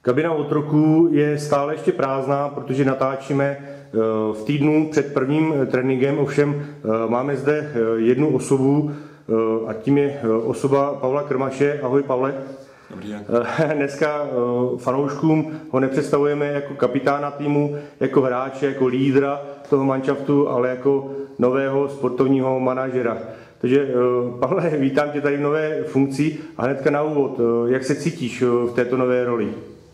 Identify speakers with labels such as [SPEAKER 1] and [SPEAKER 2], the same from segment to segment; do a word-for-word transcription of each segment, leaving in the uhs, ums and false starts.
[SPEAKER 1] Kabina otroků je stále ještě prázdná, protože natáčíme v týdnu před prvním tréninkem, ovšem máme zde jednu osobu a tím je osoba Pavla Krmaše. Ahoj, Pavle.
[SPEAKER 2] Dobrý den.
[SPEAKER 1] Dneska fanouškům ho nepředstavujeme jako kapitána týmu, jako hráče, jako lídra toho manšaftu, ale jako nového sportovního manažera. Takže Pavle, vítám tě tady v nové funkci a hnedka na úvod, jak se cítíš v této nové roli?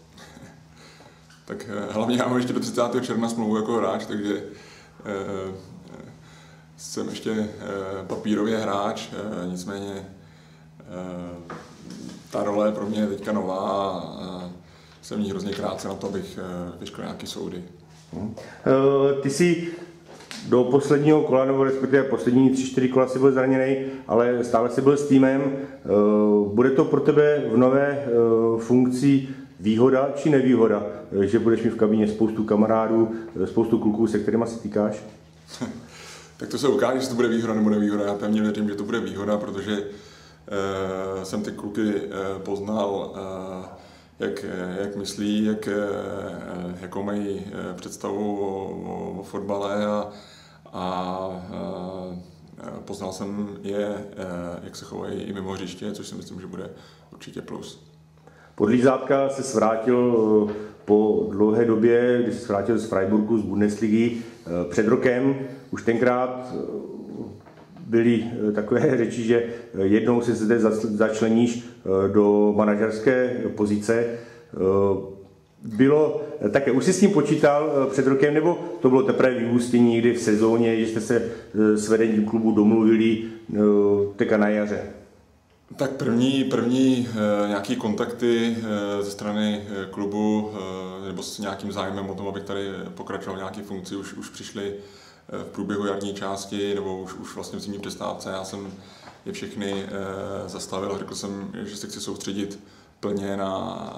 [SPEAKER 2] Tak hlavně já mám ještě do třicátého června smlouvu jako hráč, takže eh, jsem ještě eh, papírově hráč, eh, nicméně eh, ta role je pro mě teďka nová a jsem v ní hrozně krátce na to, abych eh, vyškol nějaký soudy.
[SPEAKER 1] Hmm. Ty jsi do posledního kola, nebo respektive poslední tři, čtyři kola si byl zraněný, ale stále si byl s týmem. Bude to pro tebe v nové funkci výhoda či nevýhoda, že budeš mít v kabině spoustu kamarádů, spoustu kluků, se kterými se týkáš?
[SPEAKER 2] Tak to se ukáže, jestli to bude výhoda nebo nevýhoda. Já pevně věřím, že to bude výhoda, protože uh, jsem ty kluky uh, poznal, uh, jak, jak myslí, jak, uh, jakou mají uh, představu o, o, o fotbale a, a uh, poznal jsem je, uh, jak se chovají i mimo hřiště, což si myslím, že bude určitě plus.
[SPEAKER 1] Pod Lízátka se svrátil po dlouhé době, když se svrátil z Freiburgu, z Bundesligy před rokem. Už tenkrát byly takové řeči, že jednou se zde začleníš do manažerské pozice. Bylo také, už jsi s tím počítal před rokem, nebo to bylo teprve vyústění někdy v sezóně, že jste se s vedením klubu domluvili teďka na jaře?
[SPEAKER 2] Tak první, první e, nějaké kontakty e, ze strany e, klubu e, nebo s nějakým zájmem o tom, abych tady pokračoval v nějaké funkci, už, už přišly e, v průběhu jarní části nebo už, už vlastně v zimní přestávce. Já jsem je všechny e, zastavil a řekl jsem, že se chci soustředit plně na,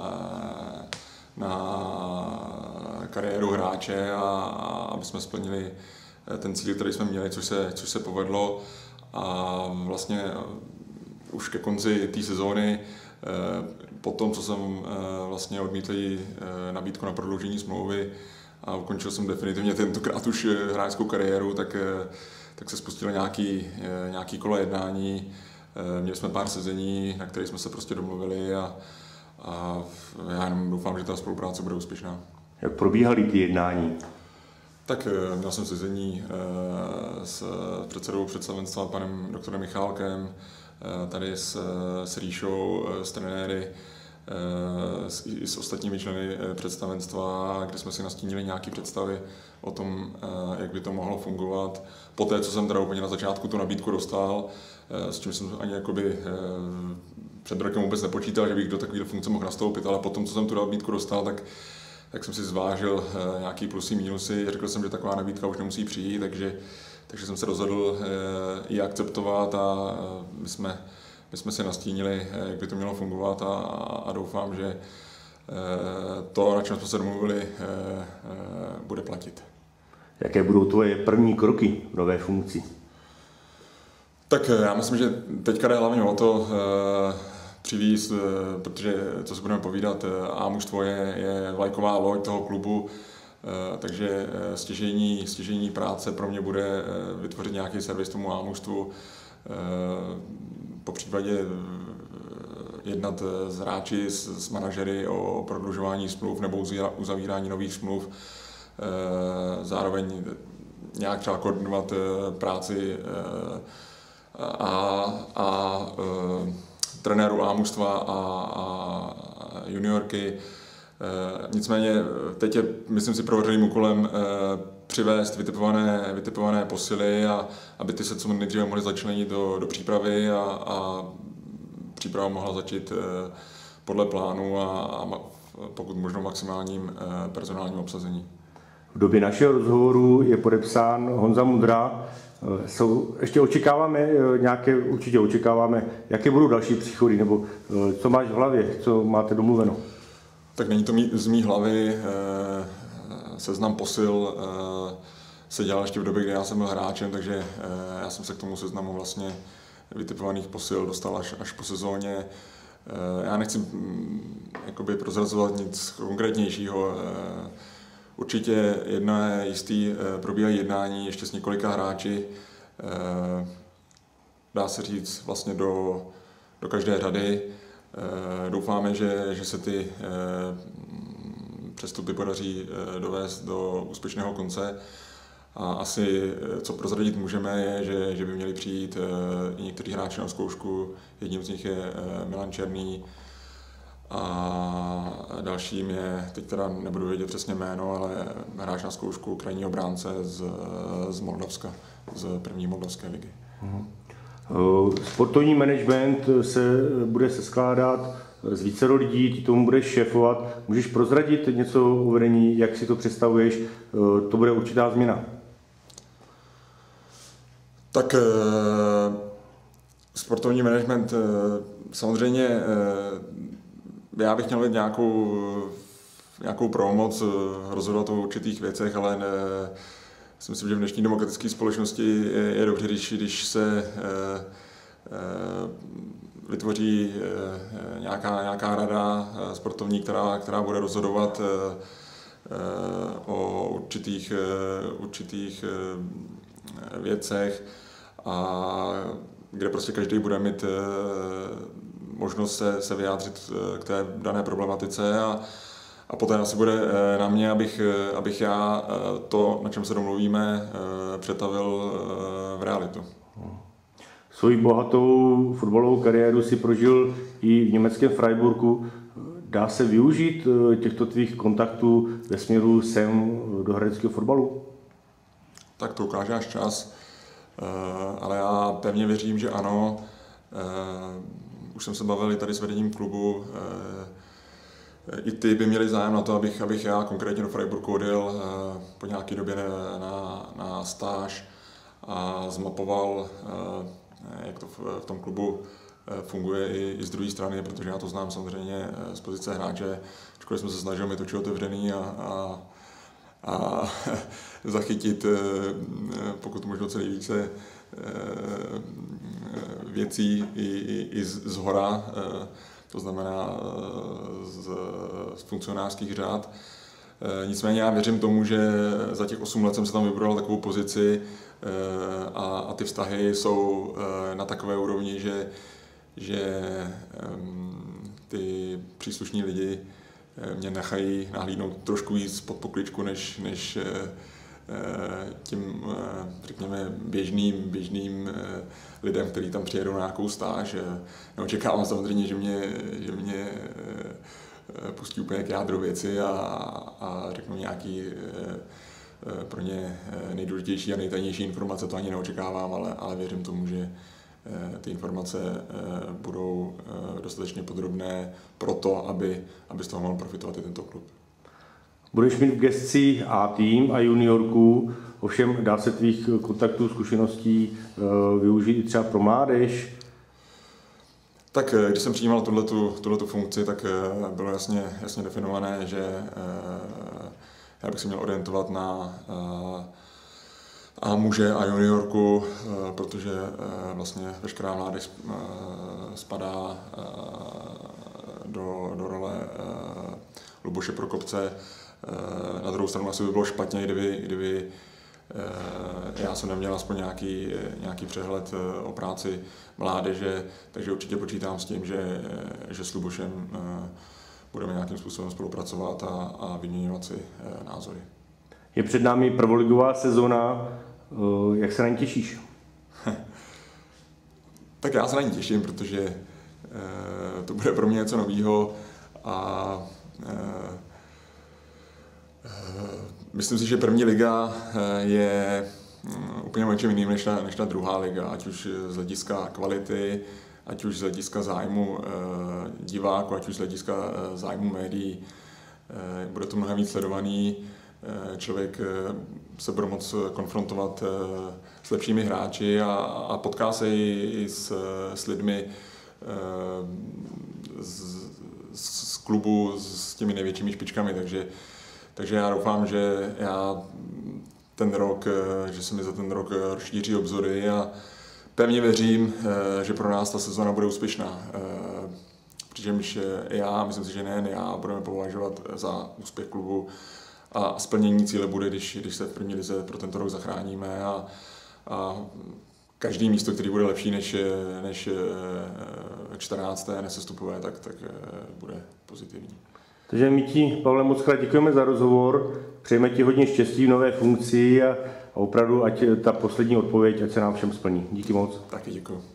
[SPEAKER 2] na kariéru hráče a, a aby jsme splnili ten cíl, který jsme měli, což se, což se povedlo. A vlastně už ke konci té sezóny, po tom, co jsem vlastně odmítl nabídku na prodloužení smlouvy a ukončil jsem definitivně tentokrát už hráčskou kariéru, tak, tak se spustilo nějaký, nějaký kolo jednání. Měli jsme pár sezení, na kterých jsme se prostě domluvili a, a já jenom doufám, že ta spolupráce bude úspěšná.
[SPEAKER 1] Jak probíhaly ty jednání?
[SPEAKER 2] Tak měl jsem sezení s předsedou představenstva panem doktorem Michálkem, tady s, s Ríšou, s trenéry, s, i s ostatními členy představenstva, kde jsme si nastínili nějaké představy o tom, jak by to mohlo fungovat. Poté, co jsem teda úplně na začátku tu nabídku dostal, s čím jsem ani jakoby před rokem vůbec nepočítal, že bych do takové funkce mohl nastoupit, ale potom, co jsem tu nabídku dostal, tak, tak jsem si zvážil nějaký plusy, mínusy. Řekl jsem, že taková nabídka už nemusí přijít, takže Takže jsem se rozhodl ji akceptovat a my jsme, my jsme si nastínili, jak by to mělo fungovat a, a doufám, že to, na čem jsme se domluvili, bude platit.
[SPEAKER 1] Jaké budou tvoje první kroky v nové funkci?
[SPEAKER 2] Tak já myslím, že teďka jde hlavně o to přivízt, protože, co si budeme povídat, A-mužstvo je, je vlajková loď toho klubu. Takže stěžejní, stěžejní práce pro mě bude vytvořit nějaký servis tomu A-mužstvu, po případě jednat s hráči, s, s manažery o prodlužování smluv nebo uzavírání nových smluv, zároveň nějak třeba koordinovat práci a, a trenéru A-mužstva a, a juniorky. Nicméně teď je, myslím si, prověřeným úkolem přivést vytipované, vytipované posily, a aby ty se co nejdříve mohly začlenit do, do přípravy a, a příprava mohla začít podle plánu a, a pokud možno maximálním personálním obsazení.
[SPEAKER 1] V době našeho rozhovoru je podepsán Honza Mudra. Jsou, ještě očekáváme nějaké, určitě očekáváme, jaké budou další příchody, nebo co máš v hlavě, co máte domluveno?
[SPEAKER 2] Tak není to mý, z mý hlavy, seznam posil se dělal ještě v době, kdy já jsem byl hráčem, takže já jsem se k tomu seznamu vlastně vytipovaných posil dostal až, až po sezóně. Já nechci jakoby prozrazovat nic konkrétnějšího. Určitě jedna je jistý, probíhají jednání ještě s několika hráči, dá se říct vlastně do, do každé řady. Doufáme, že, že se ty přestupy podaří dovést do úspěšného konce. A asi, co prozradit můžeme, je, že, že by měli přijít i někteří hráči na zkoušku. Jedním z nich je Milan Černý a dalším je, teď teda nebudu vědět přesně jméno, ale hráč na zkoušku krajního bránce z, z Moldavska, z první moldavské ligy.
[SPEAKER 1] Uh, sportovní management se bude seskládat z vícero lidí, ty tomu budeš šéfovat. Můžeš prozradit něco o vedení, jak si to představuješ? Uh, to bude určitá změna.
[SPEAKER 2] Tak uh, sportovní management, uh, samozřejmě uh, já bych měl mít nějakou, nějakou pravomoc rozhodovat o určitých věcech, ale ne, si myslím, že v dnešní demokratické společnosti je, je dobře, když, když se uh, uh, vytvoří uh, nějaká, nějaká rada uh, sportovní, která, která bude rozhodovat uh, uh, o určitých, uh, určitých uh, věcech, a kde prostě každý bude mít možnost se, se vyjádřit k té dané problematice, a, a poté asi bude na mě, abych, abych já to, na čem se domluvíme, přetavil v realitu.
[SPEAKER 1] Svoji bohatou fotbalovou kariéru si prožil i v německém Freiburgu. Dá se využít těchto tvých kontaktů ve směru sem do hradeckého fotbalu?
[SPEAKER 2] Tak to ukáže až čas. Uh, ale já pevně věřím, že ano. Uh, už jsem se bavil i tady s vedením klubu. Uh, I ty by měli zájem na to, abych, abych já konkrétně do Freiburgu odjel uh, po nějaké době na, na stáž a zmapoval, uh, jak to v, v tom klubu uh, funguje i, i z druhé strany, protože já to znám samozřejmě z pozice hráče. Ačkoliv jsme se snažili mít oči otevřený a, a a zachytit pokud možno co nejvíce věcí i, i, i z hora, to znamená z, z funkcionářských řád. Nicméně já věřím tomu, že za těch osm let jsem se tam vybral takovou pozici a, a ty vztahy jsou na takové úrovni, že, že ty příslušní lidi mě nechají nahlídnout trošku víc pod pokličku, než, než tím, řekněme, běžným, běžným lidem, kteří tam přijedou na nějakou stáž. Neočekávám samozřejmě, že mě, že mě pustí úplně k jádru věci a, a řeknu nějaký pro ně nejdůležitější a nejtajnější informace, to ani neočekávám, ale, ale věřím tomu, že ty informace budou dostatečně podrobné pro to, aby, aby z toho mohl profitovat i tento klub.
[SPEAKER 1] Budeš mít v gesci A tým a juniorku, ovšem dá se tvých kontaktů, zkušeností využít i třeba pro mládež?
[SPEAKER 2] Tak když jsem přijímal tuhletu, tuhletu funkci, tak bylo jasně, jasně definované, že já bych se měl orientovat na a muže a juniorku, protože vlastně veškerá mládež spadá do, do role Luboše Prokopce. Na druhou stranu asi by bylo špatně, kdyby, kdyby já jsem neměl aspoň nějaký, nějaký přehled o práci mládeže, takže určitě počítám s tím, že, že s Lubošem budeme nějakým způsobem spolupracovat a, a vyměňovat si názory.
[SPEAKER 1] Je před námi prvoligová sezóna, jak se na ní těšíš?
[SPEAKER 2] Tak já se na ní těším, protože to bude pro mě něco novýho a myslím si, že první liga je úplně něčím jiným než ta, než ta druhá liga, ať už z hlediska kvality, ať už z hlediska zájmu diváků, ať už z hlediska zájmu médií. Bude to mnohem víc sledovaný. Člověk se bude moct konfrontovat s lepšími hráči a, a potká se i, i s, s lidmi z, z klubu, s těmi největšími špičkami, takže, takže já doufám, že já ten rok, že se mi za ten rok rozšíří obzory a pevně věřím, že pro nás ta sezona bude úspěšná. přičemž já, myslím si, že nejen já, budeme považovat za úspěch klubu a splnění cíle bude, když, když se v první lize pro tento rok zachráníme a, a každý místo, který bude lepší než, než čtrnácté nesestupové, tak, tak bude pozitivní.
[SPEAKER 1] Takže my ti, Pavle, moc krát děkujeme za rozhovor, přejeme ti hodně štěstí v nové funkci a, a opravdu, ať ta poslední odpověď, ať se nám všem splní. Díky moc.
[SPEAKER 2] Taky děkuji.